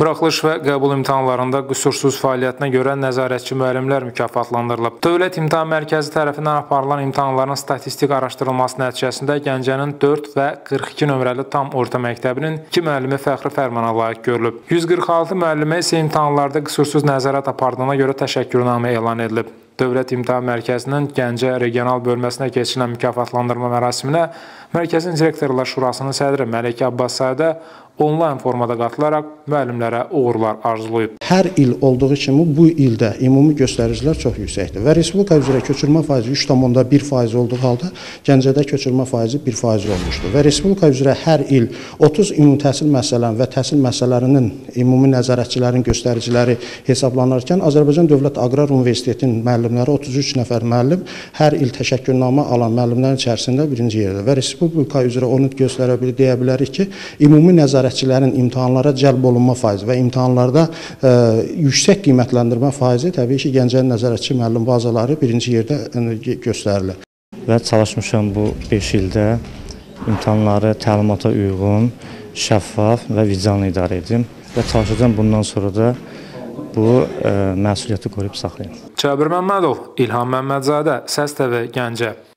Buraxılış və qəbul imtahanlarında qüsursuz fəaliyyətinə görə nəzarətçi müəllimlər mükafatlandırılıb. Dövlət İmtahan Mərkəzi tərəfindən aparılan imtahanların statistik araşdırılması nəticəsində Gəncənin 4 və 42 nömrəli tam orta məktəbinin 2 müəllimi fəxri fərmana layiq görülüb. 146 müəllimə isə imtahanlarda qüsursuz nəzarət apardığına görə təşəkkürnamə elan edilib. Dövlət İmtahan Mərkəzinin Gəncə regional bölməsinə keçirilən mükafatlandırma mərasiminə Mərkəzin Direktorlar Şurasının sədri Məlikə Abbaszadə onlayn formada qatılaraq müəllimlərə uğurlar arzulayıb. Hər il olduğu kimi bu ildə ümumi göstəricilər çox yüksəkdir və Respublika üzrə köçürmə faizi 3,1% olduğu halda Gəncədə köçürmə faizi 1% olmuşdur və Respublika üzrə hər il 30 ümumi təhsil müəssisələrinin və təhsil müəssisələrinin ümumi nəzarətçilərin göstəriciləri hesablanarkən Azərbaycan Dövlət Aqrar Universitetinin müəllimləri 33 nəfər müəllim hər il təşəkkürnamə alan müəllimlərin içərisində birinci yerdə və Respublika üzrə onu deyə bilərik ki, ümumi nəzarətçilərin imtahanlara cəlb olunma faizi və imtahanlarda yüksək qiymətləndirmə faizi təbii ki, Gəncənin nəzarətçi müəllim bazaları birinci yerdə göstərilir. Və çalışmışam bu 5 ildə imtahanları təlimata uyğun, şəffaf və vicdanlı idarə edim və çalışacağım bundan sonra da bu məsuliyyəti qoruyub saxlayım. Cabir Məmmədov, İlham Məmmədzadə, Səs TV, Gəncə.